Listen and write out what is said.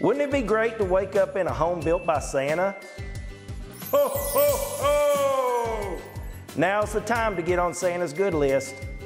Wouldn't it be great to wake up in a home built by Santa? Ho, ho, ho! Now's the time to get on Santa's good list.